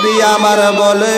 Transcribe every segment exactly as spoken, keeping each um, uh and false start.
নবী আমার বলে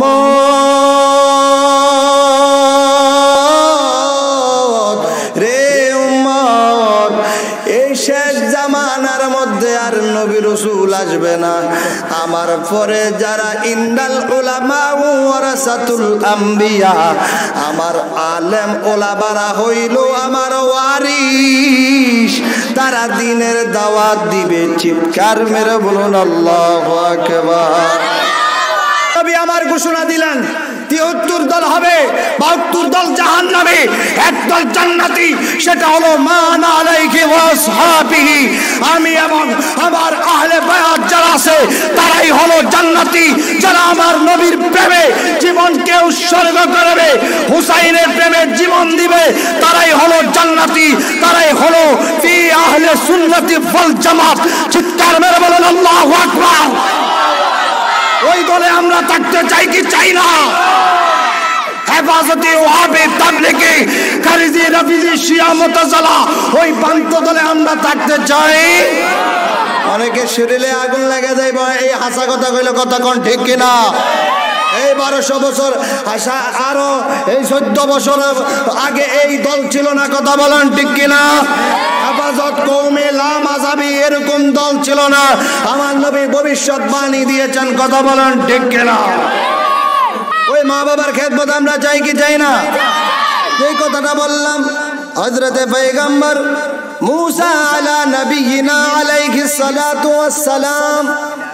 উম্মত রে উম্মত, এই শেষ জামানার মধ্যে আর নবী রাসূল আসবে না। আমার পরে যারা ইন্নাল উলামা ওয়ারাসাতুল আম্বিয়া, আমার আলেম ওলামারা হইল আমার ওয়ারিস, তারা দ্বীনের দাওয়াত দিবে। চিৎকার মেরে বলুন আল্লাহু আকবার। নবী আমার ঘোষণা দিলেন তিয়াত্তর দল হবে, বাহাত্তর দল জাহান্নামী, এক দল জান্নাতি, সেটা হলো মান আলাইহি ওয়া আসহাবিহি। আমি এবং আমার আহলে বায়াত যারা আছে তারাই হলো জান্নাতি, যারা আমার নবীর প্রেমে জীবনকে উৎসর্গ করবে, হুসাইনের প্রেমে জীবন দিবে, তারাই হলো জান্নাতি, তারাই হলো ফি আহলে সুন্নতি ওয়াল জামাত। চিৎকার মেরে বলুন আল্লাহু আকবার। ওই দলে আমরা থাকতে চাই কি চাই না? হেফাজতে ওয়াহাবি তাবলীগী খারিজি রাফিজি শিয়া মুতাজিলা ওই পান্ত দলে আমরা থাকতে চাই। অনেকে শরীরে আগুন লাগে যায়, এই হাসা কথা কইলে কথা কোন ঠিক কিনা? এই বারোশো বছর আশা আরো এই চোদ্দ বছর আগে এই দল ছিল না, কথা বলেন ঠিক কিনা? হেফাজত কওমে লা মাযহাবি এরকম দল ছিল না। আমার নবী ভবিষ্যৎবাণী দিয়েছেন, কথা বলেন ঠিক কিনা? ওই মা বাবার খেদমত আমরা চাই কি চাই না? এই কথাটা বললাম হযরতে পয়গম্বর মুসা আলা নবিয়িনা আলাইহিস সালাতু ওয়াস সালাম,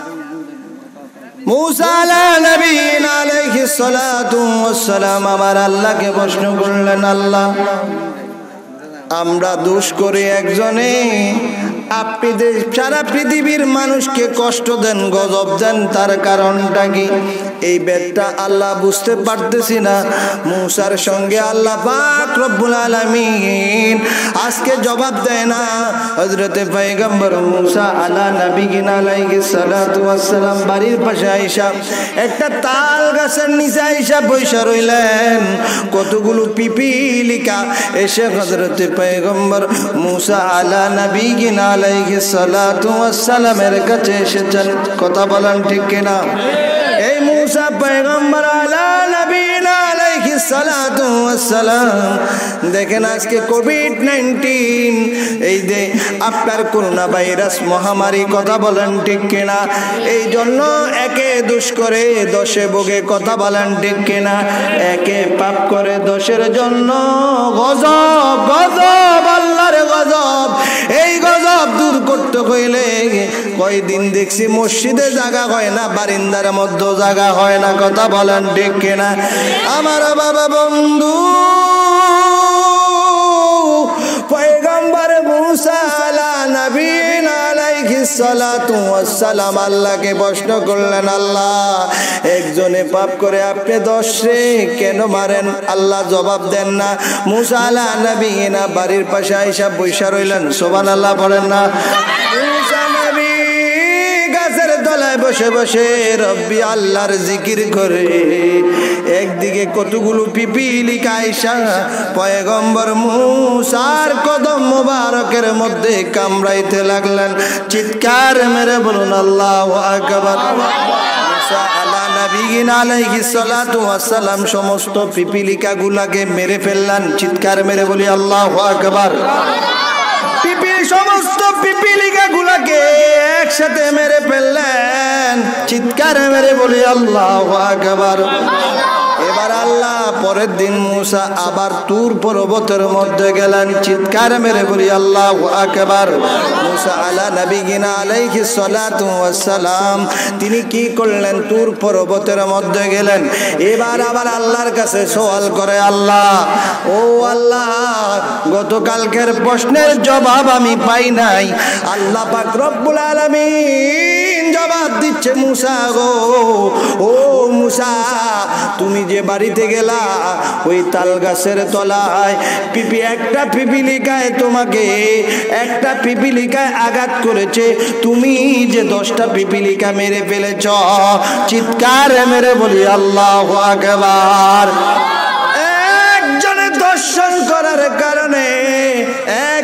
মুসা আলা নবিয়িনা আলাইহিস সালাতু ওয়াস সালাম আমার আল্লাহকে প্রশ্ন করলেন, আল্লাহ আমরা দোষ করে একজনে, আপনি সারা পৃথিবীর মানুষকে কষ্ট দেন, গজব দেন, তার কারণটা কি? এই বেদটা আল্লাহ বুঝতে পারতেছি না। মুসার সঙ্গে আল্লাহ পাক রব্বুল আলামিন আজকে জবাব দেয় না। হযরতে পয়গম্বর মুসা আলা নবিয়িনা আলাইহিস সালাতু ওয়াস সালাম বাড়ির পাশে আইসা একটা তাল গাছের নিচে আইসা বইসা রইলেন। কতগুলো পিপিলিকা এসে হযরতে পয়গম্বর মুসা আলা নবিয়িনা আলাইহিস সালাতু ওয়াস সালামের কাছে এসেছেন, কথা বলেন ঠিক কিনা? এই মুসা পয়গম্বর আলা নবিয়িনা আলাইহিস সালাতু ওয়াস সালাম দেখেন আজকে কোভিড নাইনটিন, এই যে আপনার করোনা ভাইরাস মহামারী, কথা বলেন ঠিক কিনা? এই জন্য একে দোষ করে দশে ভোগে, কথা বলেন ঠিক কিনা? একে পাপ করে দশের জন্য গজব, গজব, আল্লাহর গজব। এই গজব দূর করতে হইলে কয়দিন দেখছি মসজিদে জায়গা হয় না, বারিন্দার মধ্যে জায়গা হয় না, কথা বলেন ঠিক কিনা? আমার বাবা বন্ধু পয়গম্বর মুসা আলা নবিয়িনা আলাইহিস সালাতু ওয়াস সালাম আল্লাহকে প্রশ্ন করলেন, আল্লাহ একজনে পাপ করে আপনি দশে কেন মারেন? আল্লাহ জবাব দেন না। মুসা আলা নবিয়িনা বাড়ির পাশে আইসা বইসা রইলেন, সুবহানাল্লাহ বলেন না? মুসা নবী গাছের তলায় বসে বসে রব্বি আল্লাহর জিকির করে, একদিকে কতগুলো পিপিলিকা আইসা পয়গম্বর মুসার কদম মোবারকের মধ্যে কামড়াইতে লাগলেন। চিৎকার মেরে বলুন আল্লাহু আকবার। মুসা আলা নবিয়িনা আলাইহিস সালাতু ওয়াস সালাম সমস্ত পিপিলিকা গুলাকে মেরে ফেললেন। চিৎকার মেরে বলি আল্লাহু আকবার। পিপিলি সমস্ত পিপিলিকা গুলাকে একসাথে মেরে ফেললেন। চিৎকার মেরে বলি আল্লাহু আকবার। এবার আল্লাহ পরের দিন মুসা আবার তুর পর্বতের মধ্যে গেলেন। চিৎকার মেরে বলি আল্লাহু আকবার। মুসা আলা নবিয়িনা আলাইহিস সালাতু ওয়াস সালাম তিনি কি করলেন? তুর পর্বতের মধ্যে গেলেন। এবার আবার আল্লাহর কাছে সওয়াল করে, আল্লাহ ও আল্লাহ গতকালকের প্রশ্নের জবাব আমি পাই নাই। আল্লাহ পাক রব্বুল আলামিন জবাব দিচ্ছে, মুসা গো ও মুসা তুমি যে বাড়িতে গেলা ওই তাল গাছের তলায় পিপি একটা পিপিলিকায় তোমাকে একটা পিপিলিকায় আঘাত করেছে, তুমি যে দশটা পিপিলিকা মেরে ফেলেছ। চিৎকার মেরে বলি আল্লাহু আকবার। একজনের দর্শন করার কারণে এক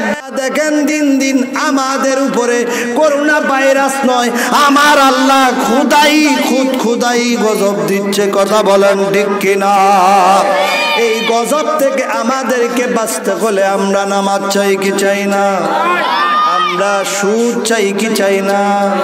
দেখেন দিন দিন আমাদের উপরে করোনা ভাইরাস নয়, আমার আল্লাহ খুদাই খুদ খুদাই গজব দিচ্ছে। কথা বলেন ঠিক কিনা? এই গজব থেকে আমাদেরকে বাঁচতে হলে আমরা নামাজ চাই কি চাই না? আমরা সুদ চাই কি চাই না?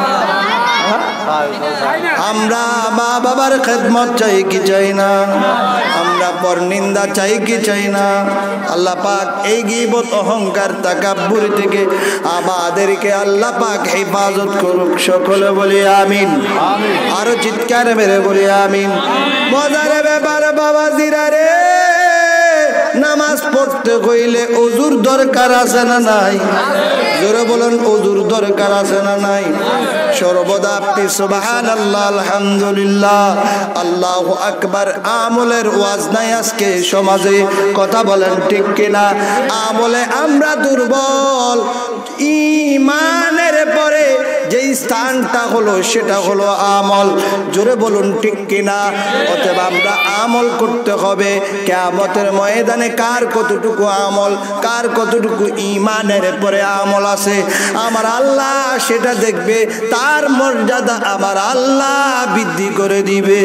আমরা মা বাবার খেদমত চাই কি চাই না? আমরা পরনিন্দা চাই কি চাই না? আল্লাহ পাক এই গীবত অহংকার তাকাব্বুর থেকে আমাদেরকে আল্লাহ পাক হেফাজত করুক। সকলে বলি আমিন। আরো চিৎকার মেরে বলি আমিন। মজার ব্যাপার বাবা জিরা রে, নামাজ পড়তে কইলে ওযুর দরকার আছে না নাই? জোরে বলেন, ওযুর দরকার আছে না নাই? সর্বদা আপনি সুবহানাল্লাহ, আলহামদুলিল্লাহ, আল্লাহু আকবার আমলের ওয়াজ নাই আজকে সমাজে। কথা বলেন ঠিক কিনা? আমলে আমরা দুর্বল। ঈমানের পরে যেই স্থানটা হলো সেটা হলো আমল। জোরে বলুন ঠিক কিনা? অতএব আমরা আমল করতে হবে। কিয়ামতের ময়দানে কার কতটুকু আমল, কার কতটুকু ঈমানের পরে আমল আছে, আমার আল্লাহ সেটা দেখবে। তার মর্যাদা আমার আল্লাহ বৃদ্ধি করে দিবে।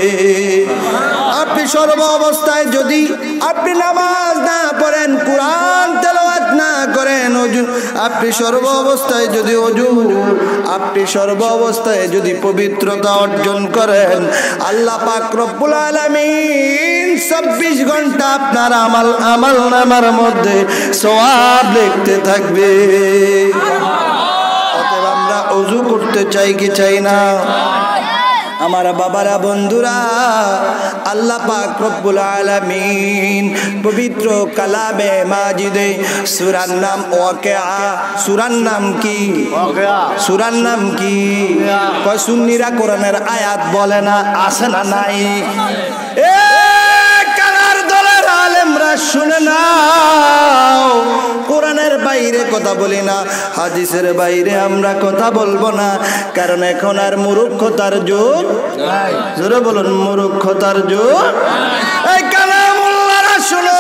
আপনি সর্ব অবস্থায় যদি আপনি নামাজ না পড়েন, কোরআন তেলাওয়াত না করেন, ওযু আপনি সর্ব অবস্থায় যদি ওযু আপনি সর্ব অবস্থায় যদি পবিত্রতা অর্জন করেন, আল্লাহ পাক রব্বুল আলামিন চব্বিশ ঘন্টা আপনার আমল আমল নামার মধ্যে সওয়াব লিখতে থাকবে। অতএব আমরা ওযু করতে চাই কি চাই না? আমার বাবারা, বন্ধুরা, আল্লাহ পাক রব্বুল আলামিন পবিত্র কালামে মাজিদে সূরার নাম ওয়াকিয়া। সূরার নাম কি? সূরার নাম কি? কয় সুন্নিরা কোরআনের আয়াত বলে না, আছে না নাই? এ কালার দলের আলেমরা শুনে নাও, কোরআনের বাইরে কথা বলি না, হাদিসের বাইরে আমরা কথা বলবো না। কারণ এখন আর মূর্খতার যুগ নাই। জোরে বলুন, মূর্খতার যুগ। এই কালামুল্লাহরা শুনো,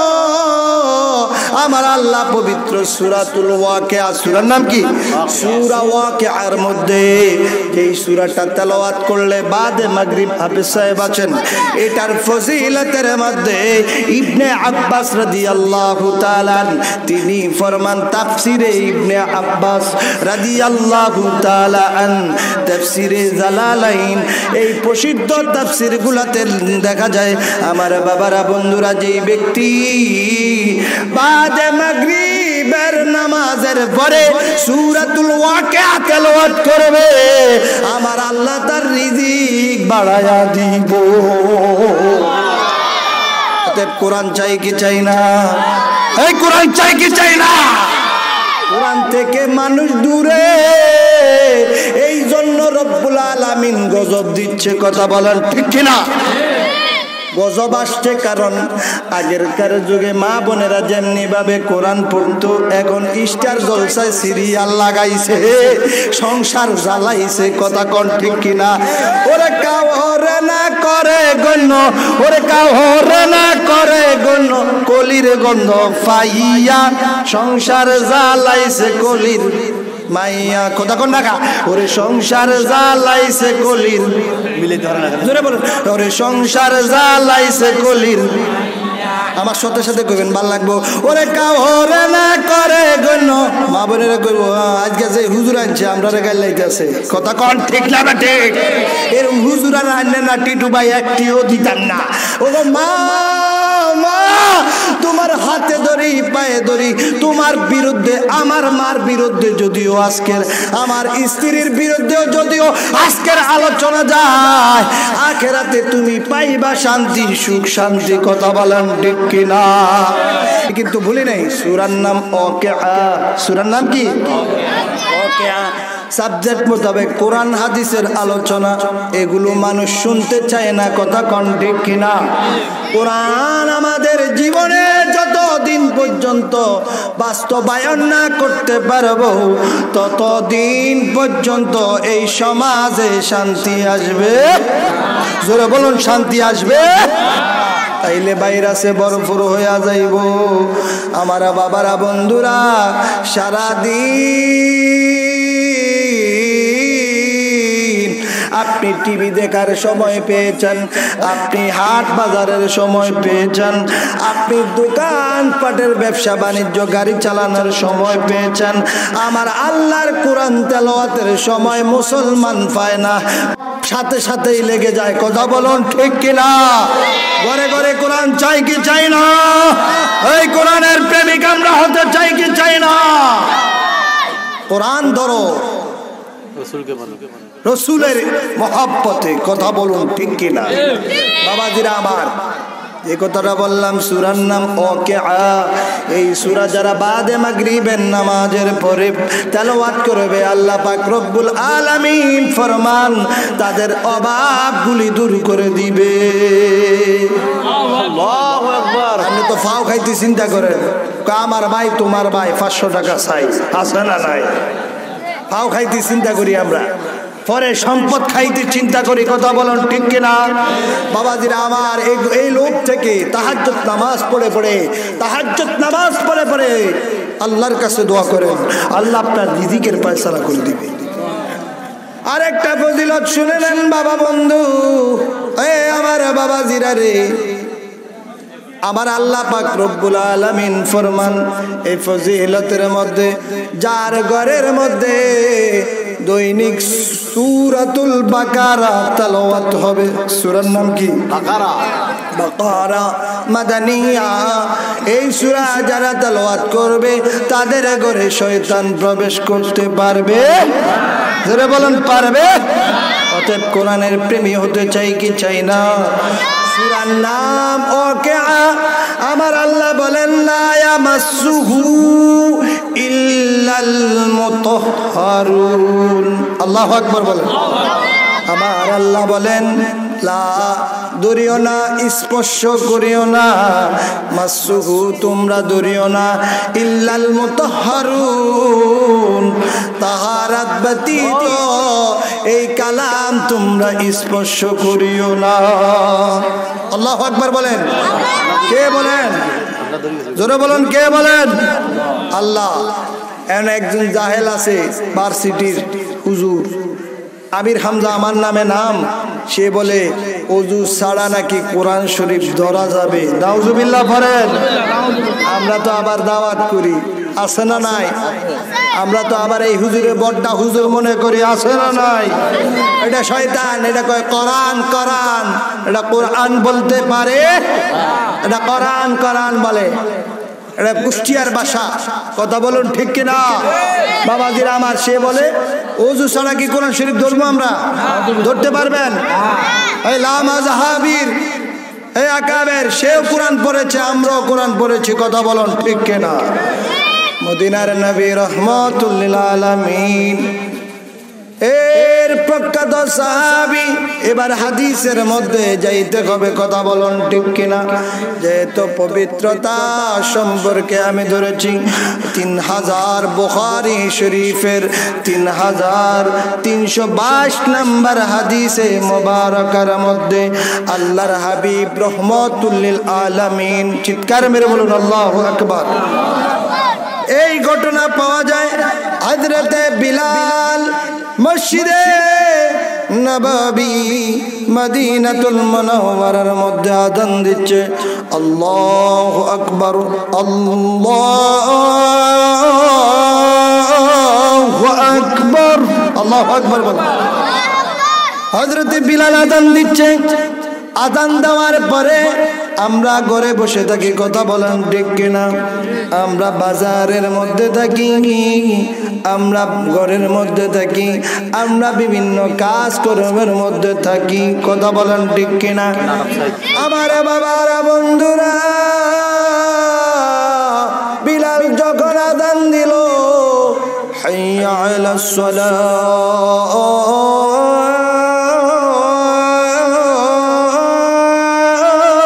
আমার আল্লাহ পবিত্র সূরাতুল ওয়াকিয়া, সূরার নাম কি? সূরা ওয়াকিয়ার মধ্যে এই সূরাটা তেলাওয়াত করলে বাদে মাগরিব হাফেজ সাহেব আছেন, এটার ফজিলতের মধ্যে ইবনে আব্বাস রাদিয়াল্লাহু তাআলা তিনি ফরমান, তাফসিরে ইবনে আব্বাস রাদিয়াল্লাহু তাআলা আন, তাফসিরে জালালাইন, এই প্রসিদ্ধ তাফসিরগুলোতে দেখা যায় আমার বাবারা, বন্ধুরা, যেই ব্যক্তি বাদে মাগরিবের নামাজের পরে সূরাতুল ওয়াকিয়া তেলাওয়াত করবে, আমার আল্লাহ তার রিজিক বাড়ায়া দিব। অতএব কোরআন চাই কি চাই না? এই কোরআন চাই কি চাই না? কোরআন থেকে মানুষ দূরে, এই জন্য রব্বুল আলামিন গজব দিচ্ছে। কথা বলেন ঠিক কিনা? গজব আসছে কারণ আগেরকার যুগে মা বোনেরা যেমনি ভাবে কোরআন পড়তো, এখন স্টার জলসায় সিরিয়াল লাগাইছে, সংসার জ্বালাইছে। কথা কোন ঠিক কিনা? ওরে কাউরে না করে গণ্য, ওরে কাউরে না করে গণ্য, কলির গন্ধ পাইয়া সংসার জ্বালাইছে কলির মাইয়া। কথা কোন নাকা? ওরে সংসার জ্বালাইছে কলির, মিলে ধরে না, জোরে বলুন, ওরে সংসার জ্বালাইছে কলির। আমার সাথে সাথে কইবেন, ভাল লাগবো। ওরে কাউরে না করে গণ্য, মা বোনেরা কইব আজকে যে হুজুর আনছে আমরা রে গাল লাইতেছে। কথা কোন ঠিক না? ঠিক। এর হুজুর আর আনলে না টিটু ভাই একটিও দিতাম না। ও মা, মা তোমার হাতে ধরি, পায়ে ধরি, তোমার বিরুদ্ধে, আমার মার বিরুদ্ধে যদিও আজকের, আমার স্ত্রীর বিরুদ্ধেও যদিও আজকের আলোচনা যায়, আখেরাতে তুমি পাইবা শান্তি, সুখ শান্তি। কথা বলেন ঠিক কিনা? কিন্তু ভুলি নাই সূরার নাম ওয়াকিয়া। সূরার নাম কি? ওয়াকিয়া। সাবজেক্ট মোতাবেক কোরআন হাদিসের আলোচনা, এগুলো মানুষ শুনতে চায় না। কথা কোন ঠিক কিনা? কোরআন আমাদের জীবনে যতদিন পর্যন্ত বাস্তবায়ন না করতে পারবো, ততদিন পর্যন্ত এই সমাজে শান্তি আসবে। জোরে বলুন, শান্তি আসবে। তাইলে ভাইরাসে ভরপুর হইয়া যাইব। আমার বাবারা বন্ধুরা, সারাদিন আপনি টিভি দেখার সময় পেয়েছেন, আপনি হাট বাজারের সময় পেয়েছেন, আপনি দোকান পাটের ব্যবসা বাণিজ্য গাড়ি চালানোর সময় পেয়েছেন, আমার আল্লাহর কোরআন তেলাওয়াতের সময় মুসলমান পায় না, সাথে সাথেই লেগে যায়। কথা বলুন ঠিক কিনা? ঘরে ঘরে কোরআন চাই কি চাই না? এই কোরআনের প্রেমিক আমরা হতে চাই কি চাই না? কোরআন ধরো, রসুলের মহব্বতে। কথা বলুন ঠিক কিনা? বাবাজিরা আমার, এই কথাটা বললাম সূরার নাম ওয়াকিআ। এই সূরা যারা বাদে মাগরিবের নামাজের পরে তেলাওয়াত করবে, আল্লাহ পাক রব্বুল আলামিন ফরমান তাদের অভাবগুলি দূর করে দিবে। আল্লাহু আকবার। আপনি তো ফাও খাইতে চিন্তা করেন, আমার ভাই তোমার ভাই পাঁচশো টাকা চাই, আছে না নাই? ফাও খাইতে চিন্তা করি আমরা, পরে সম্পদ খাইতে চিন্তা করি। কথা বলেন ঠিক কিনা? বাবাজিরা আমার, এই লোক থেকে তাহাজ্জুদ নামাজ পড়ে পড়ে তাহাজ্জুদ নামাজ পড়ে পড়ে আল্লাহর কাছে দোয়া করেন, আল্লাহ আপনার রিজিকের ফয়সালা করে দিবে। আরেকটা ফজিলত শুনে নেন বাবা বন্ধু, এ আমার বাবাজিরা রে, আমার আল্লাহ পাক রব্বুল আলামিন ফরমান এই ফজিলতের মধ্যে, যার ঘরের মধ্যে দৈনিক সূরাতুল বাকারা তেলাওয়াত হবে। সূরার নাম কি? বাকারা। বাকারা মাদানিয়া। এই সূরা যারা তেলাওয়াত করবে তাদের ঘরে শয়তান প্রবেশ করতে পারবে? যারা বলেন পারবে। অতএব কোরআনের প্রেমী হতে চাই কি চাই না? সূরার নাম ওয়াকিআ। আমার আল্লাহ বলেন লা ইয়ামাসসুহু ইল্লাল মুতাহহারুন। আল্লাহু আকবার বলেন। আমার আল্লাহ বলেন লা দরিও না, স্পর্শ করিও না, মাসসুহু তোমরা দরিও না, ইল্লাল মুতাহহারুন তাহারাত ব্যতীত এই কালাম তোমরা স্পর্শ করিও না। আল্লাহু আকবার বলেন। কে বলেন? জোরে বলেন, কে বলেন? আল্লাহ। এমন একজন জাহেল আছে ভার্সিটির হুজুর, আমির হামজা আমার নামে নাম, সে বলে ওযু ছাড়া নাকি কোরআন শরীফ ধরা যাবে। নাউজুবিল্লাহ পড়েন। আমরা তো আবার দাওয়াত করি, আছে না নাই? আমরা তো আবার এই হুজুরে বড়টা হুজুর মনে করি, আছে না নাই? এটা শয়তান, এটা কয় কোরআন কোরআন, এটা কোরআন বলতে পারে, এটা কোরআন কোরআন বলে, এটা কুষ্টিয়ার ভাষা। কথা বলুন ঠিক কিনা? বাবাজিরা আমার, সে বলে ওযু ছাড়া কি কোরআন শরীফ ধরবো আমরা? ধরতে পারবেন? এই লামা জাহাবীর, এই আকাবের, সেও কোরআন পড়েছে, আমরাও কোরআন পড়েছি। কথা বলুন ঠিক কিনা? মদিনার নবী রহমাতুল লিল আলামিন এর প্রখ্যাত সাহাবী। এবার হাদিসের মধ্যে যাইতে হবে। কথা বলুন ঠিক কিনা? যেহেতু পবিত্রতা সম্পর্কে আমি ধরেছি, তিন হাজার বুখারী শরীফের তিন হাজার তিনশো বাইশ নম্বর হাদিসে মোবারকার মধ্যে আল্লাহর হাবিব রহমাতুল লিল আলামিন, চিৎকার মেরে বলুন আল্লাহু আকবার, এই ঘটনা পাওয়া যায়। হযরতে বিলাল মসজিদে নববী মদিনাতুল মুনাওয়ারার মধ্যে আযান দিচ্ছে। আল্লাহু আকবার, আল্লাহু আকবার, আল্লাহু আকবার বল। হযরতে বিলাল আযান দিচ্ছে। আযান দেওয়ার পরে আমরা ঘরে বসে থাকি। কথা বলেন ঠিক কিনা? আমরা বাজারের মধ্যে থাকি, আমরা ঘরের মধ্যে থাকি, আমরা বিভিন্ন কাজকর্মের মধ্যে থাকি। কথা বলেন ঠিক কিনা? আমার বাবারা বন্ধুরা, বিলাল যখন আযান দিল, হাইয়া আলাস সালাহ,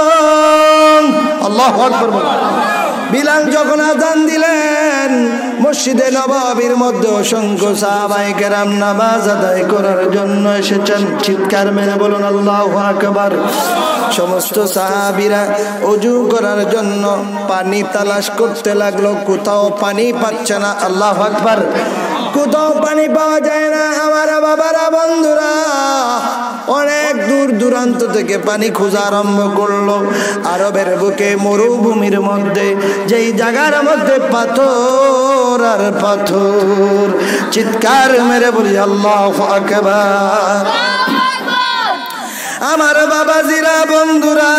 বিলাল যখন আযান দিলেন, মসজিদে নববীর মধ্যে অসংখ্য সাহাবায়ে কেরাম নামাজ আদায় করার জন্য এসেছেন। চিৎকার মেরে বলুন আল্লাহু আকবার। সমস্ত সাহাবীরা ওযু করার জন্য পানি তালাশ করতে লাগলো, কোথাও পানি পাচ্ছে না। আল্লাহু আকবার। কোথাও পানি পাওয়া যায় না। আমার বাবারা, বন্ধুরা, অনেক দূর দূরান্ত থেকে পানি খোঁজা আরম্ভ করলো। আরবের বুকে মরুভূমির মধ্যে, যেই জায়গার মধ্যে পাথর আর পাথর। চিৎকার মেরে বলি আল্লাহু আকবার। আমার বাবাজিরা, বন্ধুরা,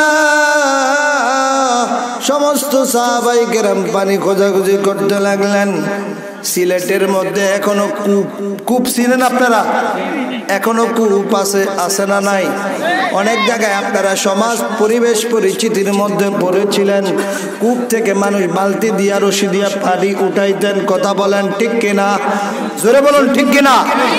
সমস্ত সাহাবায়ে কেরাম পানি খোঁজাখুঁজি করতে লাগলেন। সিলেটের মধ্যে এখনো কূপ, কূপ চিনেন আপনারা? এখনো কূপ আছে, আছে না নাই? অনেক জায়গায় আপনারা সমাজ পরিবেশ পরিচিতির মধ্যে পড়েছিলেন, কূপ থেকে মানুষ বালতি দিয়া রশি দিয়া পানি উঠাইতেন। কথা বলেন ঠিক কিনা? জোরে বলুন ঠিক কিনা?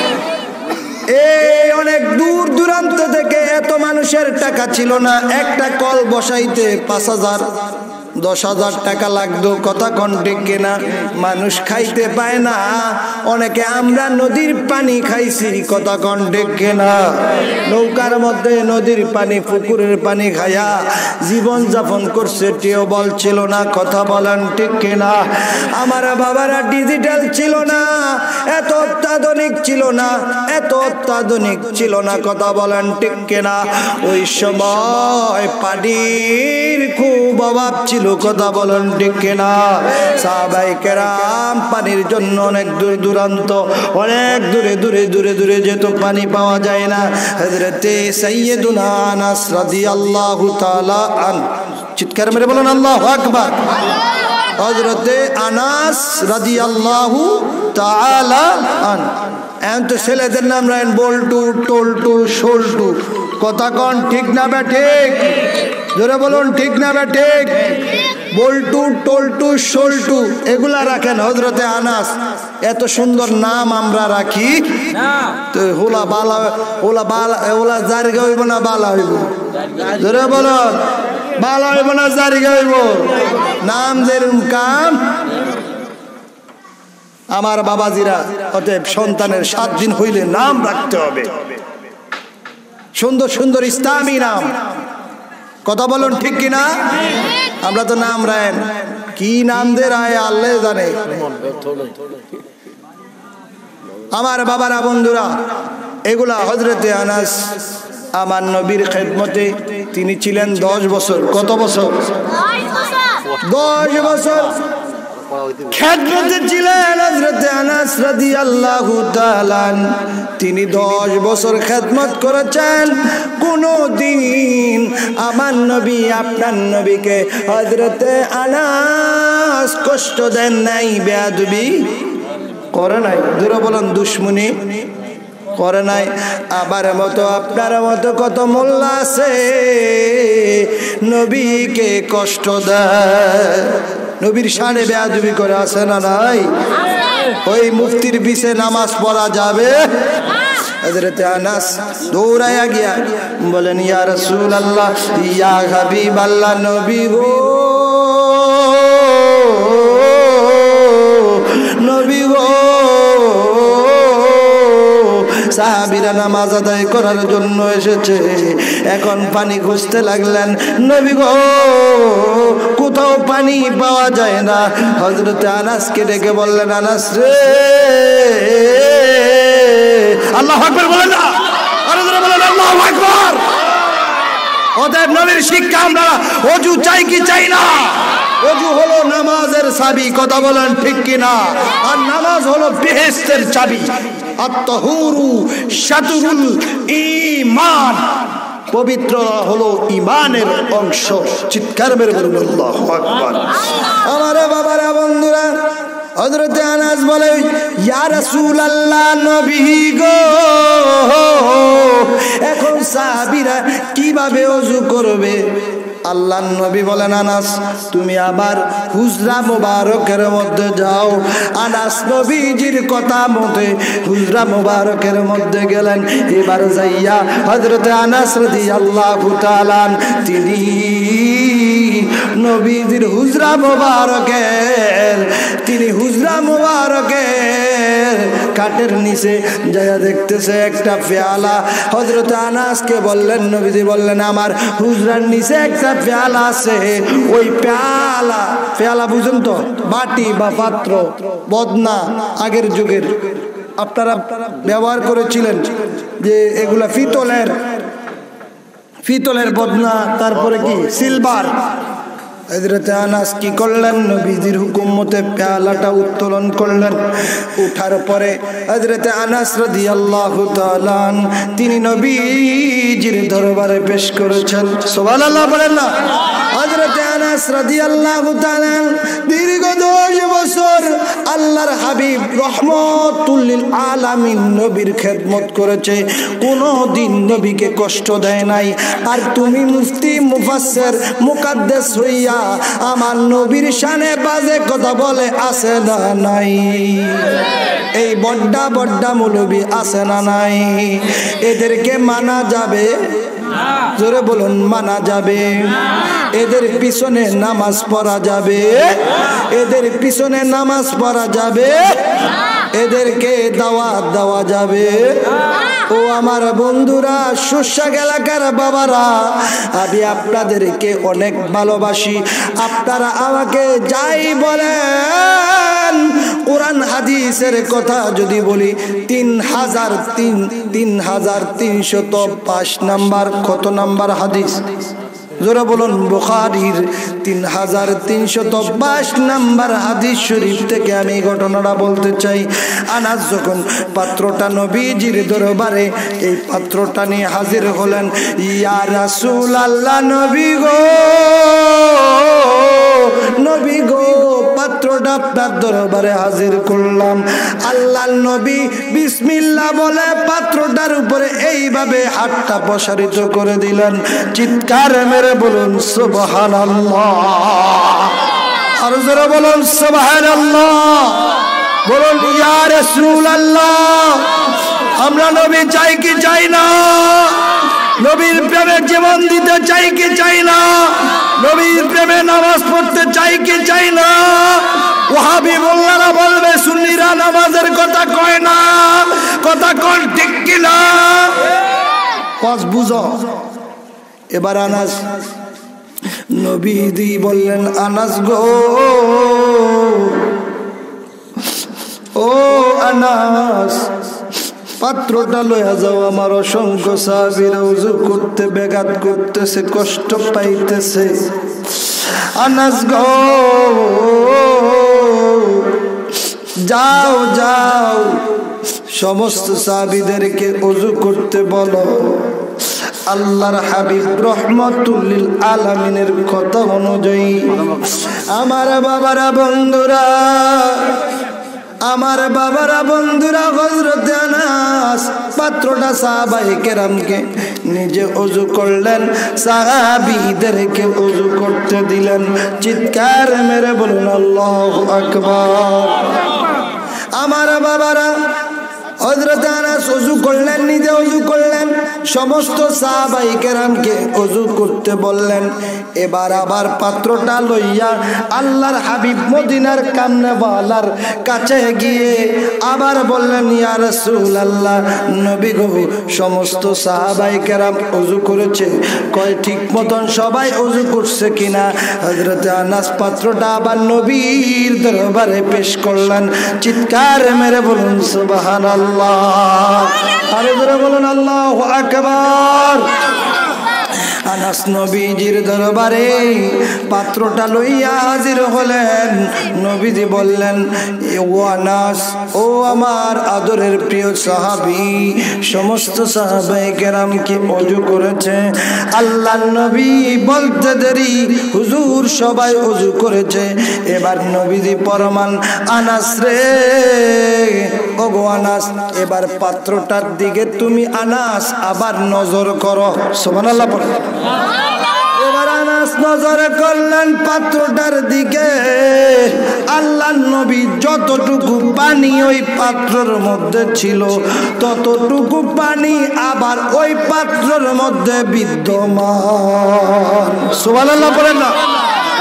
এই অনেক দূর দূরান্ত থেকে, এত মানুষের টাকা ছিল না, একটা কল বসাইতে পাঁচ হাজার দশ হাজার টাকা লাগতো। কথা কোন ঠিক কিনা? মানুষ খাইতে পায় না। অনেকে আমরা নদীর পানি খাইছি। কথা কোন ঠিক কিনা? নৌকার মধ্যে নদীর পানি, পুকুরের পানি খায়া জীবন যাপন করছে। টিউবওয়েল ছিল না। কথা বলেন ঠিক কিনা? আমার বাবারা, ডিজিটাল ছিল না, এত অত্যাধুনিক ছিল না, এত অত্যাধুনিক ছিল না। কথা বলেন ঠিক কিনা? ওই সময় পানির খুব অভাব ছিল। কথা বলেন ঠিক কিনা? সাহাবায়ে কেরাম পানির জন্য অনেক দূর দূরান্ত, অনেক দূরে দূরে দূরে দূরে যেত, পানি পাওয়া যায় না। হযরতে সাইয়্যিদুনা আনাস রাদিয়াল্লাহু তাআলা আন, চিৎকার মেরে বলেন আল্লাহু আকবার। হযরতে আনাস রাদিয়াল্লাহু তাআলা আন। এখন তো ছেলেদের নাম রাখেন বল্টু, টল্টু, সোল্টু। কথা কন ঠিক না বে ঠিক? জোরে বলুন ঠিক না বে ঠিক? বল্টু, টল্টু, সোল্টু এগুলা রাখেন। হযরতে আনাস, এত সুন্দর নাম আমরা রাখি তো হোলা বালা, ওলা বালা, ওলা জারিগা হইব না বালা হইব? জোরে বলুন, বালা হইব না জারিগা হইব? নাম যেরকম কাম। আমার বাবাজিরা, অতএব সন্তানের সাত দিন হইলে নাম রাখতে হবে, সুন্দর সুন্দর ইসলামী নাম। কথা বলুন ঠিক কিনা? আমরা তো নাম রাখেন, কি নাম দে রায় আল্লাহ জানে। আমার বাবারা, বন্ধুরা, এগুলা হযরতে আনাস আমার নবীর খেদমতে তিনি ছিলেন দশ বছর। কত বছর? দশ বছর খেদমতে ছিলেন হযরতে আনাস রাদিয়াল্লাহু তাআলা। তিনি দশ বছর খেদমত করেছেন। কোনো দিন আমার নবী, আপনার নবীকে হযরতে আনাস কষ্ট দেন নাই, বেয়াদবি করে নাই। দূরে বলেন দুশ্মনী করে নাই। আবার মতো আপনার মতো কত মোল্লা আছে নবীকে কষ্ট দেয়, নবীর শানে বেয়াদবি করে, আছে না নাই? ওই মুফতির পিছে নামাজ পড়া যাবে? হযরতে আনাস দৌড়ায়া গিয়া বলেন, ইয়া রাসূলুল্লাহ, ইয়া হাবিবাল্লাহ, নবী গো, নবী গো। সাহাবীরা নামাজ আদায় করার জন্য এসেছে, এখন পানি খুঁজতে লাগলেন। নবী গো, কোথাও পানি পাওয়া যায় না। হযরতে আনাসকে ডেকে বললেন, আনাস রে, আল্লাহু আকবার বলেন না, আরে জোরে বলেন আল্লাহু আকবার। ওদের নবীর শিক্ষা আমরা ওযু চাই কি চাই না? ওযু হলো নামাজের চাবি। কথা বলেন ঠিক কিনা? আর নামাজ হলো বেহেশতের চাবি। আত-তাহুরু শাতরুল ঈমান, পবিত্র হলো ঈমানের অংশ। চিৎকার মেরে বলুন আল্লাহু আকবার। আমার বাবারা, বন্ধুরা, হযরতে আনাস বলে, ইয়া রাসূলুল্লাহ, নবী গো, এখন সাহাবীরা কিভাবে ওযু করবে? আল্লাহর নবী বলেন, আনাস তুমি আবার হুজরা মুবারকের মধ্যে যাও। আনাস নবীজির কথা মতে হুজরা মুবারকের মধ্যে গেলেন। এবার যাইয়া হযরতে আনাস রাদিয়াল্লাহু তাআলা তিনি নবীজির হুজরা মোবারকের তিনি হুজরা মোবারকের কাঠের নিচে যায়া দেখতেছে একটা পেয়ালা। হযরত আনাসকে বললেন, নবীজি বললেন আমার হুজরার নিচে একটা পেয়ালা আছে, ওই পেয়ালা পেয়ালা বুঝেন তো, বাটি বা পাত্র, বদনা আগের যুগের আপনারা ব্যবহার করেছিলেন যে এগুলা পিতলের পিতলের বদনা, তারপরে কি সিলভার। হযরত আনাস কি করলেন, নবীজির হুকুম মতে পেয়ালাটা উত্তোলন করলেন। উঠার পরে হযরত আনাস রাদিয়াল্লাহু তাআলা তিনি নবীজির দরবারে পেশ করেছেন। সুবহানাল্লাহ বলেন না। হযরত আনাস রাদিয়াল্লাহু তাআলা দীর্ঘ দশ বছর আল্লাহর হাবিব রহমাতুল লিল আলামিন নবীর খেদমত করেছে, কোনো দিন নবীকে কষ্ট দেয় নাই। আর তুমি মুফতি মুফাসসির মুকাদ্দাস হইয়া আমার নবীর শানে বাজে কথা বলে আছে না নাই? এই বড্ডা বড্ডা মৌলবী আছে না নাই? এদেরকে মানা যাবে? জোরে বলুন, মানা যাবে? এদের পিছনে নামাজ পড়া যাবে? এদের পিছনে নামাজ পড়া যাবে? এদেরকে দাওয়াত দেওয়া যাবে? ও আমার বন্ধুরা, সুশাক এলাকার বাবারা, আমি আপনাদেরকে অনেক ভালোবাসি। আপনারা আমাকে যাই বলেন, কোরআন হাদিসের কথা যদি বলি, তিন হাজার তিন তিন হাজার তিনশত পাঁচ নাম্বার কত নাম্বার হাদিস? জোরে বলুন, বুখারীর তিন হাজার তিনশত বাইশ নাম্বার হাদিস শরীফ থেকে আমি ঘটনাটা বলতে চাই। আনাস যখন পাত্রটা নবীজির দরবারে এই পাত্রটা নিয়ে হাজির হলেন, ইয়া রাসূলুল্লাহ, নবী গো, নবী গো, পাত্রটা আপনার দরবারে হাজির করলাম। আল্লাহর নবী বিসমিল্লাহ বলে পাত্রটার উপরে এইভাবে হাতটা প্রসারিত করে দিলেন। চিৎকার মেরে বলুন সুবহানাল্লাহ। আর জোরে বলুন সুবহানাল্লাহ। বলুন ইয়া রাসূলুল্লাহ। আমরা নবী চাই কি চাই না? নবীর প্রেমে জীবন দিতে চাই কি চাই না? নবীর প্রেমে নামাজ পড়তে চাই কি চাই না? ওয়াহাবি মোল্লারা বলবে সুন্নিরা নামাজের কথা কয় না, কথা কোন ঠিক কি না? পাঁচ বুঝো। এবার আনাস নবীজি বললেন, আনাস গো, ও আনাস, পাত্রটা লইয়া যাও, আমার অসংখ্য সাহাবীরা ওযু করতে ব্যাঘাত করতেছে, কষ্ট পাইতেছে। আনাস গো, যাও যাও, সমস্ত সাহাবীদেরকে ওযু করতে বলো। আল্লাহর হাবিব রহমাতুল লিল আলামিনের কথা অনুযায়ী আমার বাবারা বন্ধুরা, আমার বাবারা বন্ধুরা, হযরত আনাস পাত্রটা সাহাবায়ে কেরামকে নিজে ওযু করলেন, সাহাবীদেরকে ওযু করতে দিলেন। চিৎকার মেরে বলুন আল্লাহু আকবার। আমার বাবারা, হযরত আনাস ওযু করলেন, নিজে ওযু করলেন, সমস্ত সাহাবায়ে কেরামকে ওযু করতে বললেন। এবার আবার পাত্রটা লইয়া আল্লাহর হাবিব মদিনার কামনেওয়ালার কাছে গিয়ে আবার বললেন, ইয়া রাসূলুল্লাহ, নবী গো, সমস্ত সাহাবায়ে কেরাম ওযু করেছে, কয় ঠিক মতন সবাই ওযু করছে কিনা? হযরত আনাস পাত্রটা আবার নবীর দরবারে পেশ করলেন। চিৎকার মেরে বলুন সুবহানাল্লাহ। আরে জোরে বলুন আল্লাহু আকবার। আনাস নবীজির দরবারে পাত্রটা লইয়া হাজির হলেন। নবীজি বললেন, ও আনাস, ও আমার আদরের প্রিয় সাহাবী, সমস্ত সাহাবায়ে কেরামকে ওযু করেছে। আল্লাহর নবী বলতে দেরি, হুজুর সবাই ওযু করেছে। এবার নবীজি ফরমান, আনাস রে, ও গো আনাস, এবার পাত্রটার দিকে তুমি আনাস আবার নজর করো। সুবহানাল্লাহ পড়ো। এবার আনাস নজর করলেন পাত্রটার দিকে। আল্লাহর নবী যতটুকু পানি ওই পাত্রের মধ্যে ছিল, ততটুকু পানি আবার ওই পাত্রের মধ্যে বিদ্যমান। সুবহানাল্লাহ বলেন না?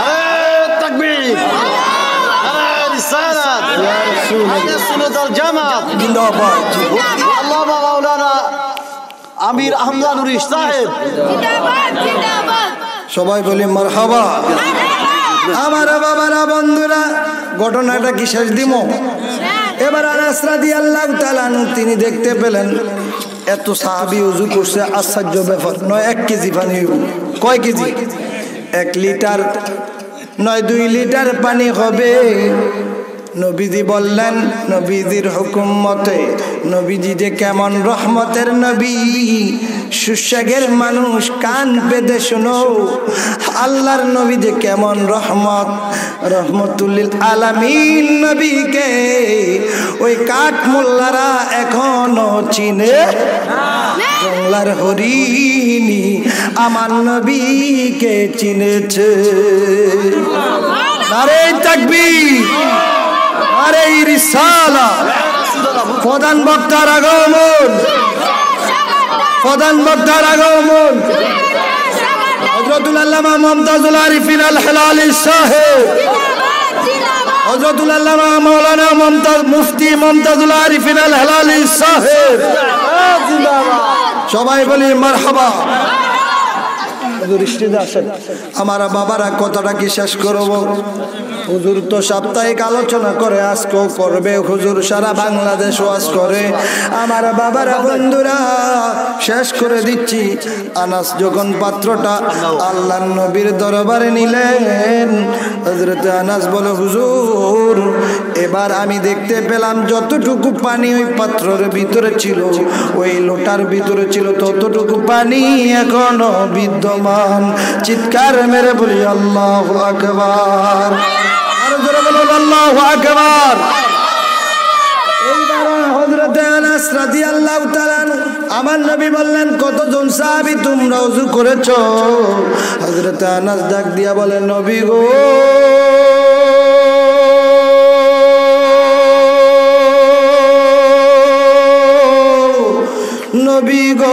আহলে সুন্নাত ওয়াল জামাত জিন্দাবাদ। আল্লামা মাওলানা আমির আহমদ নুরি সাহেব জিন্দাবাদ জিন্দাবাদ। সবাই বলি মারহাবা। আমার বাবারা বন্ধুরা, ঘটনাটা কি শেষ দিব? এবার আনাস রাদিয়াল্লাহু তাআলা আনহু তিনি দেখতে পেলেন এত সাহাবী ওযু করছে, আশ্চর্য ব্যাপার। নয় এক কেজি পানি, কয় কেজি? এক লিটার নয় দুই লিটার পানি হবে। নবীজি বললেন, নবীজির হুকুম মতে, নবীজি যে কেমন রহমতের নবী, সুস্বাগের মানুষ কান পেতে শোনো, আল্লাহর নবী যে কেমন রহমত, রহমতুল্লিল আলামিন নবীকে ওই কাঠ মোল্লারা এখনো চিনে। জংলার হরিণী আমার নবীকে চিনেছে। নারে তাকবীর, আরে রিসালা। প্রধান বক্তার আগমন, প্রধান বক্তার আগমন। হযরতুল আল্লামা মুমতাজুল আরিফিন আল হেলালি সাহেব, হযরতুল আল্লামা মাওলানা মুমতাজ মুফতি মুমতাজুল আরিফিন আল হেলালি সাহেব। সবাই বলি মারহাবা। আমার বাবারা কথাটা কি শেষ করবো? হুজুর তো সাপ্তাহিক আলোচনা করে, আজকেও করবে। হুজুর সারা বাংলাদেশ ওয়াজ করে। আমার বাবারা বন্ধুরা, শেষ করে দিচ্ছি। আনাস যখন পাত্রটা আল্লাহর নবীর দরবারে নিলেন, হযরত আনাস বলে, হুজুর এবার আমি দেখতে পেলাম যতটুকু পানি ওই পাত্রের ভিতরে ছিল, ওই লোটার ভিতরে ছিল, ততটুকু পানি এখনো বিদ্যমান। চিৎকার মেরে বলি আল্লাহু আকবার। আর জোরে বলুন আল্লাহু আকবার। এইবার হযরত আনাস রাদিয়াল্লাহু তাআলা আমার নবী বললেন, কতজন সাহাবী তোমরা ওযু করেছো? হযরত আনাস ডাক দিয়া বলে, নবী গো, নবী গো,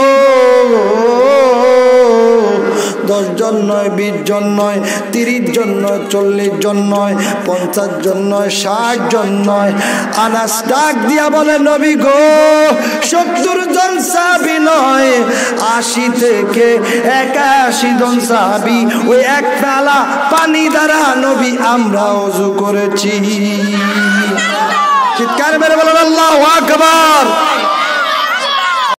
দশ জন নয়, বিশ জন নয়, তিরিশ জন নয়, চল্লিশ জন নয়, পঞ্চাশ জন নয়, ষাট জন নয়। আনাস ডাক দিয়া বলে, নবী গো, সত্তর জন সাহাবী নয়, আশি থেকে একাশি জন সাহাবী ওই এক পেয়ালা পানি দ্বারা নবী আমরা ওযু করেছি। চিৎকার মেরে বলেন আল্লাহু আকবার।